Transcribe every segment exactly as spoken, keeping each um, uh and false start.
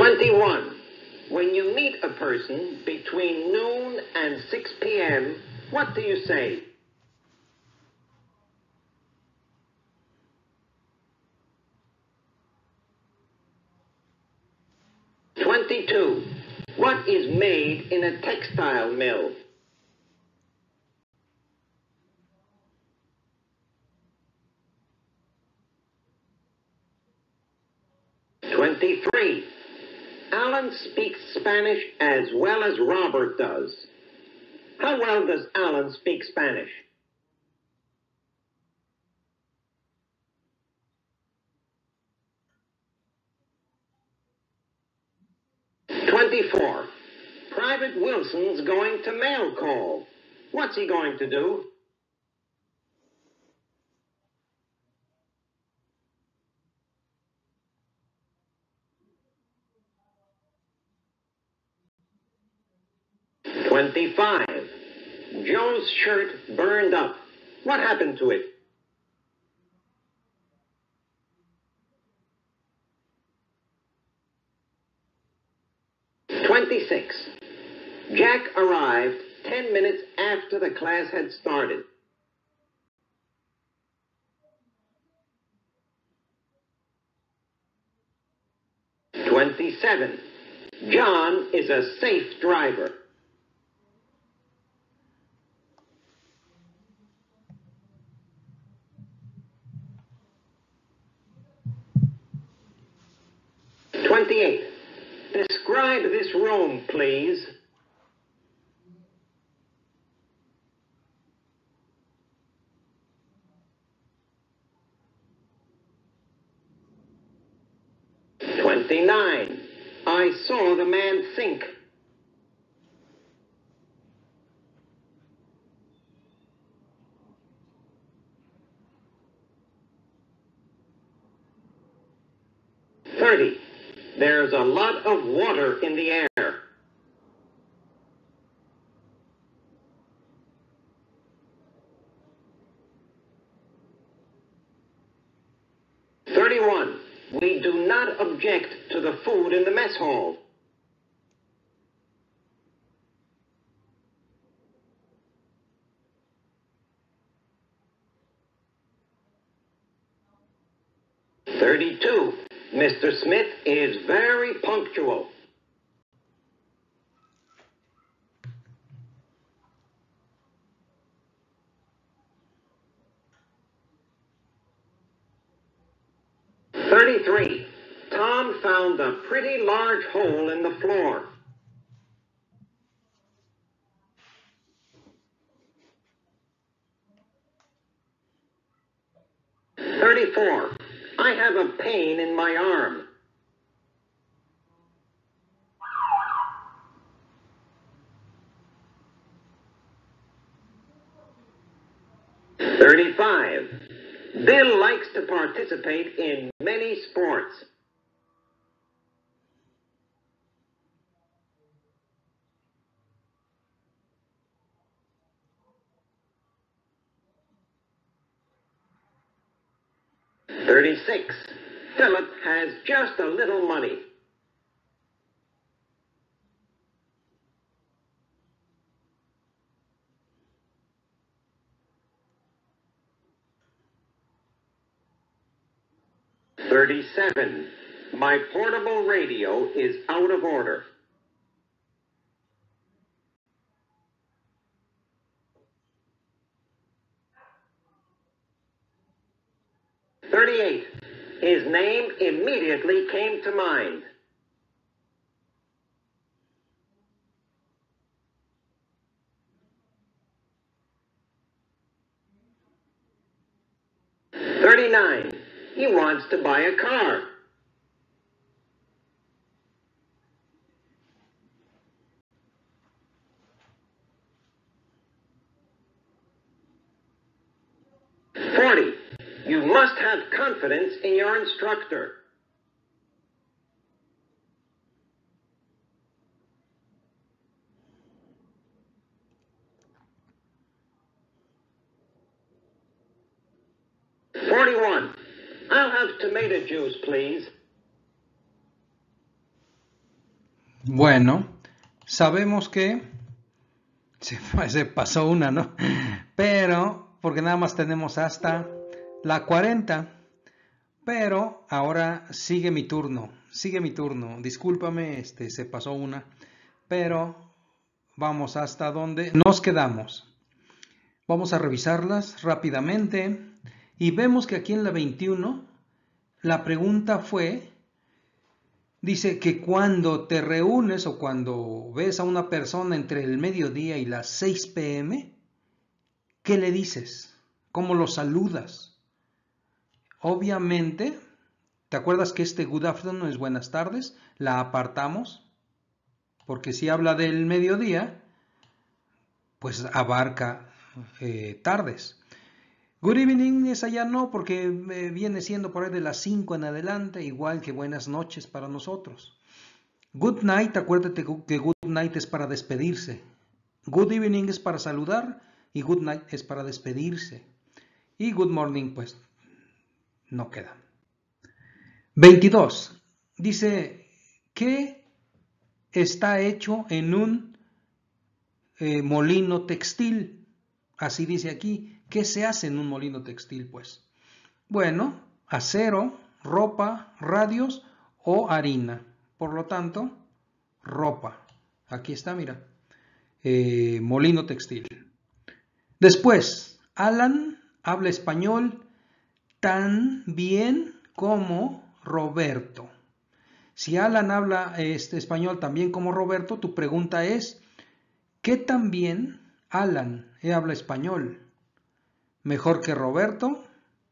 twenty-one. When you meet a person between noon and six p m, what do you say? twenty-two. What is made in a textile mill? twenty-three. Alan speaks Spanish as well as Robert does. How well does Alan speak Spanish? twenty-four. Private Wilson's going to mail call. What's he going to do? twenty-five. Joe's shirt burned up. What happened to it? twenty-six. Jack arrived ten minutes after the class had started. twenty-seven. John is a safe driver. twenty-eight. Describe this room, please. twenty-nine. I saw the man sink. thirty. There's a lot of water in the air. thirty-one. We do not object to the food in the mess hall. thirty-two. Mister Smith is very punctual. thirty-three. Tom found a pretty large hole in the floor. thirty-four. I have a pain in my arm. thirty-five. Bill likes to participate in many sports. thirty-six. Philip has just a little money. thirty-seven. My portable radio is out of order. thirty-eight. His name immediately came to mind. thirty-nine. He wants to buy a car. forty. You must have confidence in your instructor. forty-one. I'll have tomato juice, please. Bueno, sabemos que se, se pasó una, ¿no? Pero, porque nada más tenemos hasta la cuarenta. Pero ahora sigue mi turno, sigue mi turno. Discúlpame, este, se pasó una. Pero vamos hasta donde nos quedamos. Vamos a revisarlas rápidamente. Y vemos que aquí en la veintiuno, la pregunta fue, dice que cuando te reúnes o cuando ves a una persona entre el mediodía y las seis pe eme, ¿qué le dices? ¿Cómo lo saludas? Obviamente, ¿te acuerdas que este good afternoon es buenas tardes? La apartamos, porque si habla del mediodía, pues abarca eh, tardes. Good evening, esa ya no, porque eh, viene siendo por ahí de las cinco en adelante, igual que buenas noches para nosotros. Good night, acuérdate que good night es para despedirse. Good evening es para saludar y good night es para despedirse. Y good morning, pues, no queda. veintidós. Dice que está hecho en un eh, molino textil. Así dice aquí. ¿Qué se hace en un molino textil, pues? Bueno, acero, ropa, radios o harina. Por lo tanto, ropa. Aquí está, mira. Eh, molino textil. Después, Alan habla español tan bien como Roberto. Si Alan habla este, español tan bien como Roberto, tu pregunta es, ¿qué tan bien Alan habla español? ¿Mejor que Roberto?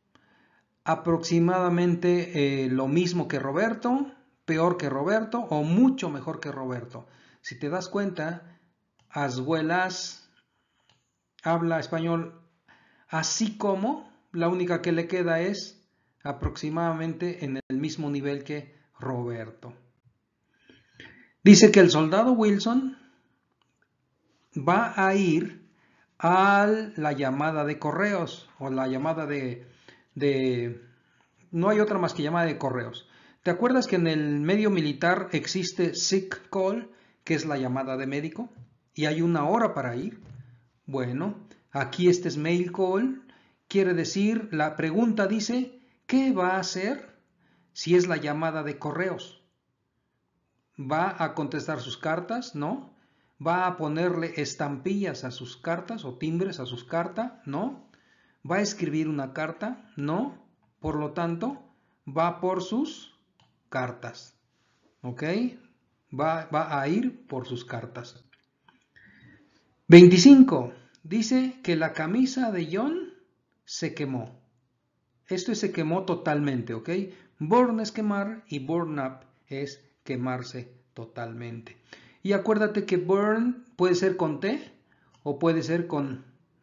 ¿Aproximadamente eh, lo mismo que Roberto? ¿Peor que Roberto? ¿O mucho mejor que Roberto? Si te das cuenta, Asbuelas habla español así como, la única que le queda es aproximadamente en el mismo nivel que Roberto. Dice que el soldado Wilson va a ir a la llamada de correos o la llamada de, de... No hay otra más que llamada de correos. ¿Te acuerdas que en el medio militar existe sick call, que es la llamada de médico? Y hay una hora para ir. Bueno, aquí este es mail call. Quiere decir, la pregunta dice, ¿qué va a hacer si es la llamada de correos? ¿Va a contestar sus cartas? No. ¿Va a ponerle estampillas a sus cartas o timbres a sus cartas? No. ¿Va a escribir una carta? No. Por lo tanto, va por sus cartas. ¿Ok? Va, va a ir por sus cartas. veinticinco. Dice que la camisa de John se quemó. Esto se quemó totalmente, ¿ok? Burn es quemar y burn up es quemarse totalmente. Y acuérdate que burn puede ser con T o puede ser con,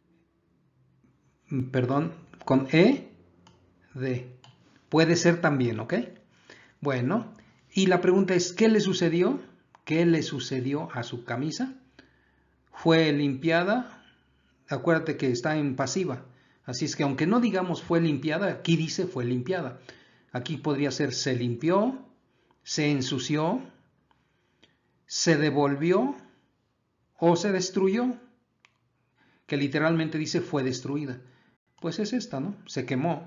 perdón, con E, D. Puede ser también, ¿ok? Bueno, y la pregunta es, ¿qué le sucedió? ¿Qué le sucedió a su camisa? ¿Fue limpiada? Acuérdate que está en pasiva. Así es que aunque no digamos fue limpiada, aquí dice fue limpiada. Aquí podría ser se limpió, se ensució, se devolvió o se destruyó, que literalmente dice fue destruida. Pues es esta, ¿no? Se quemó.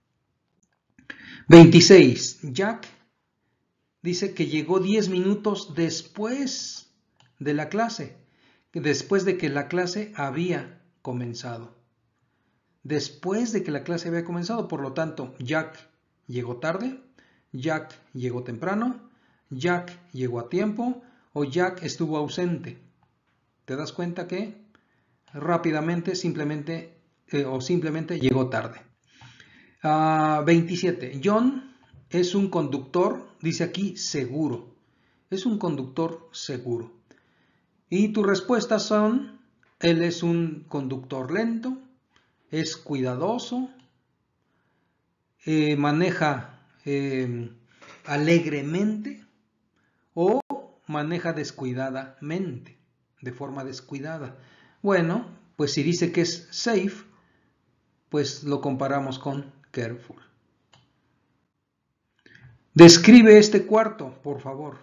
veintiséis. Jack dice que llegó diez minutos después de la clase, después de que la clase había comenzado. Después de que la clase había comenzado, por lo tanto, Jack llegó tarde, Jack llegó temprano, Jack llegó a tiempo o Jack estuvo ausente. ¿Te das cuenta que rápidamente simplemente eh, o simplemente llegó tarde? Uh, veintisiete. John es un conductor, dice aquí, seguro. Es un conductor seguro. Y tus respuestas son, él es un conductor lento, es cuidadoso, eh, maneja eh, alegremente o maneja descuidadamente, de forma descuidada. Bueno, pues si dice que es safe, pues lo comparamos con careful. Describe este cuarto, por favor.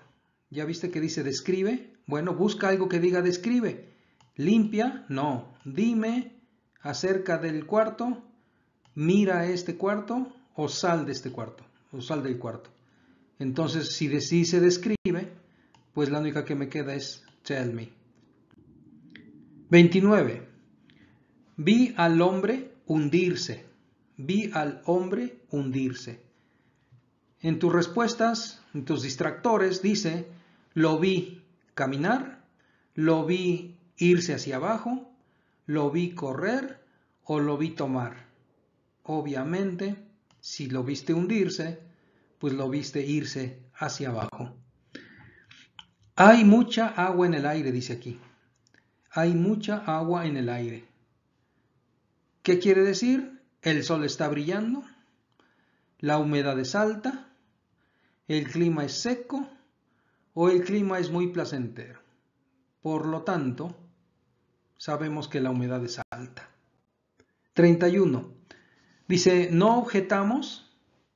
¿Ya viste que dice describe? Bueno, busca algo que diga describe. Limpia, no. Dime acerca del cuarto, mira este cuarto o sal de este cuarto, o sal del cuarto. Entonces, si dice describe, pues la única que me queda es tell me. veintinueve. Vi al hombre hundirse. Vi al hombre hundirse. En tus respuestas, en tus distractores, dice, lo vi caminar, lo vi irse hacia abajo, lo vi correr o lo vi tomar. Obviamente, si lo viste hundirse, pues lo viste irse hacia abajo. Hay mucha agua en el aire, dice aquí. Hay mucha agua en el aire. ¿Qué quiere decir? El sol está brillando, la humedad es alta, el clima es seco o el clima es muy placentero. Por lo tanto, sabemos que la humedad es alta. treinta y uno. Dice, no objetamos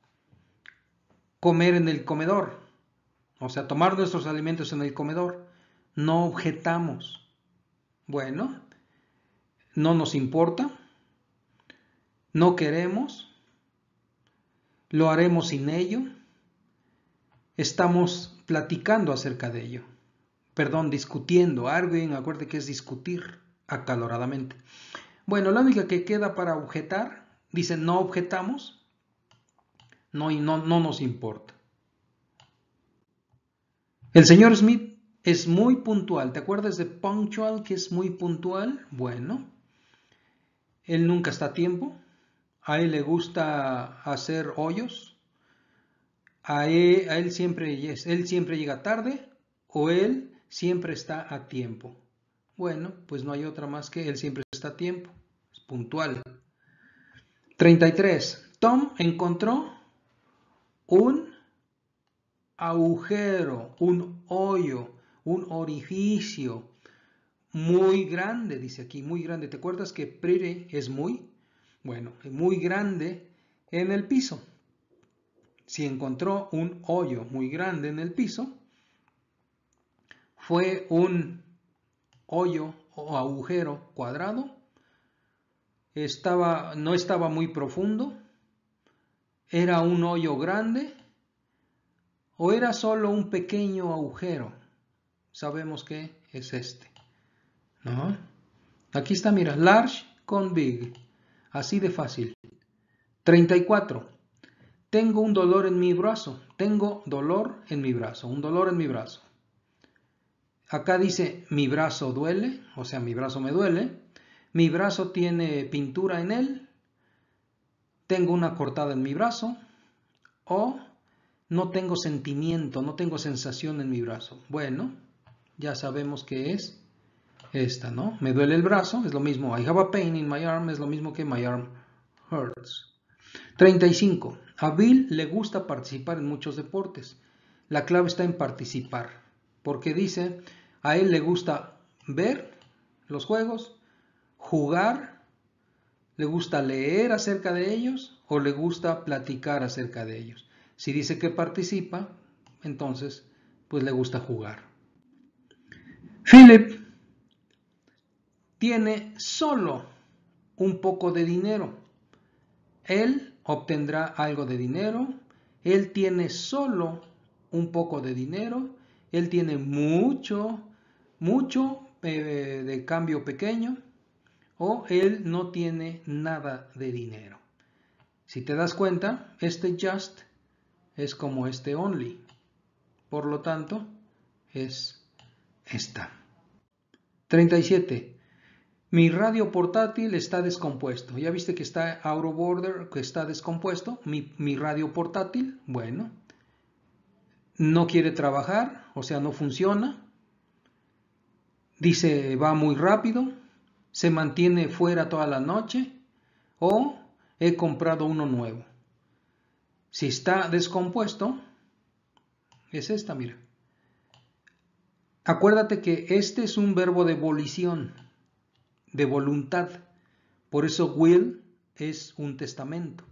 comer en el comedor, o sea, tomar nuestros alimentos en el comedor. No objetamos. Bueno, no nos importa, no queremos, lo haremos sin ello, estamos platicando acerca de ello. Perdón, discutiendo, arguing, acuérdate que es discutir acaloradamente. Bueno, la única que queda para objetar, dice no objetamos, no, y no, no nos importa. El señor Smith es muy puntual. ¿Te acuerdas de punctual, que es muy puntual? Bueno, él nunca está a tiempo. A él le gusta hacer hoyos. A él, a él, siempre, él siempre llega tarde o él siempre está a tiempo. Bueno, pues no hay otra más que él siempre está a tiempo. Es puntual. treinta y tres. Tom encontró un agujero, un hoyo, un orificio muy grande, dice aquí, muy grande. ¿Te acuerdas que pretty es muy? Bueno, muy grande en el piso. Si encontró un hoyo muy grande en el piso, fue un hoyo o agujero cuadrado, estaba, no estaba muy profundo, era un hoyo grande o era solo un pequeño agujero. Sabemos que es este, ¿no? Aquí está, mira, large con big, así de fácil. treinta y cuatro. Tengo un dolor en mi brazo, tengo dolor en mi brazo, un dolor en mi brazo. Acá dice mi brazo duele, o sea, mi brazo me duele. Mi brazo tiene pintura en él. Tengo una cortada en mi brazo. O no tengo sentimiento, no tengo sensación en mi brazo. Bueno, ya sabemos que es esta, ¿no? Me duele el brazo, es lo mismo. I have a pain in my arm, es lo mismo que my arm hurts. treinta y cinco. A Bill le gusta participar en muchos deportes. La clave está en participar, porque dice, a él le gusta ver los juegos, jugar, le gusta leer acerca de ellos o le gusta platicar acerca de ellos. Si dice que participa, entonces pues le gusta jugar. Philip tiene solo un poco de dinero. Él obtendrá algo de dinero. Él tiene solo un poco de dinero. Él tiene mucho, mucho eh, de cambio pequeño. O él no tiene nada de dinero. Si te das cuenta, este just es como este only. Por lo tanto, es esta. treinta y siete. Mi radio portátil está descompuesto. ¿Ya viste que está out of order, que está descompuesto? Mi, mi radio portátil, bueno, no quiere trabajar, o sea, no funciona. Dice, va muy rápido, se mantiene fuera toda la noche o he comprado uno nuevo. Si está descompuesto, es esta, mira. Acuérdate que este es un verbo de volición, de voluntad. Por eso will es un testamento.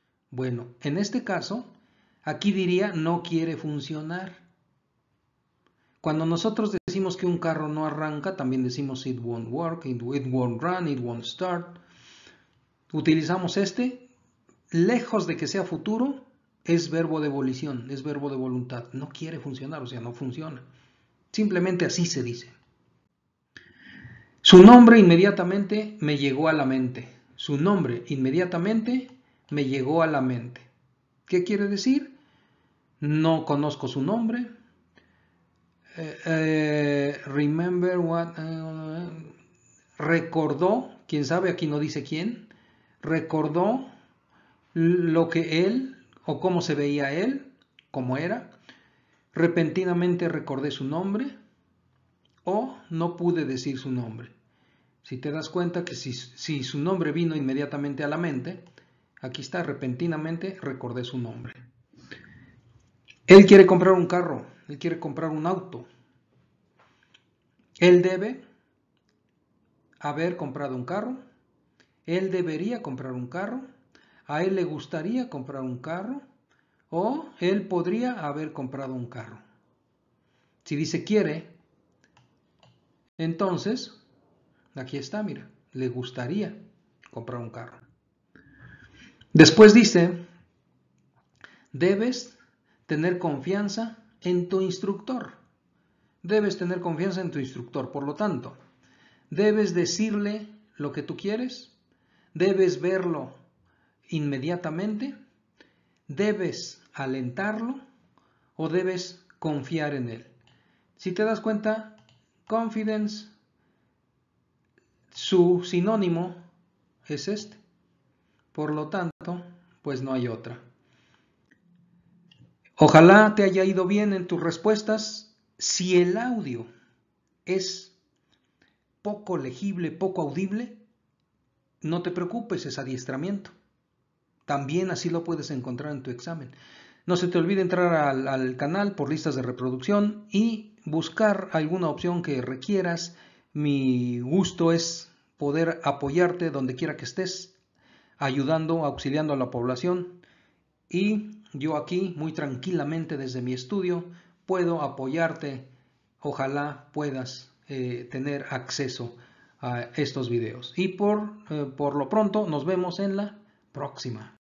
Bueno, en este caso, aquí diría no quiere funcionar. Cuando nosotros decimos que un carro no arranca, también decimos it won't work, it, it won't run, it won't start. Utilizamos este, lejos de que sea futuro, es verbo de volición, es verbo de voluntad. No quiere funcionar, o sea, no funciona. Simplemente así se dice. Su nombre inmediatamente me llegó a la mente. Su nombre inmediatamente me llegó a la mente. ¿Qué quiere decir? No conozco su nombre. Eh, eh, remember what... Uh, recordó, quién sabe, aquí no dice quién, recordó lo que él o cómo se veía él, cómo era. Repentinamente recordé su nombre o no pude decir su nombre. Si te das cuenta que si, si su nombre vino inmediatamente a la mente, aquí está, repentinamente recordé su nombre. Él quiere comprar un carro, él quiere comprar un auto. Él debe haber comprado un carro, él debería comprar un carro, a él le gustaría comprar un carro o él podría haber comprado un carro. Si dice quiere, entonces, aquí está, mira, le gustaría comprar un carro. Después dice, debes tener confianza en tu instructor. Debes tener confianza en tu instructor, por lo tanto, debes decirle lo que tú quieres, debes verlo inmediatamente, debes alentarlo o debes confiar en él. Si te das cuenta, confidence, su sinónimo es este. Por lo tanto, pues no hay otra. Ojalá te haya ido bien en tus respuestas. Si el audio es poco legible, poco audible, no te preocupes, es adiestramiento. También así lo puedes encontrar en tu examen. No se te olvide entrar al, al canal por listas de reproducción y buscar alguna opción que requieras. Mi gusto es poder apoyarte donde quiera que estés, ayudando, auxiliando a la población. Y yo aquí, muy tranquilamente desde mi estudio, puedo apoyarte. Ojalá puedas eh, tener acceso a estos videos. Y por, eh, por lo pronto, nos vemos en la próxima.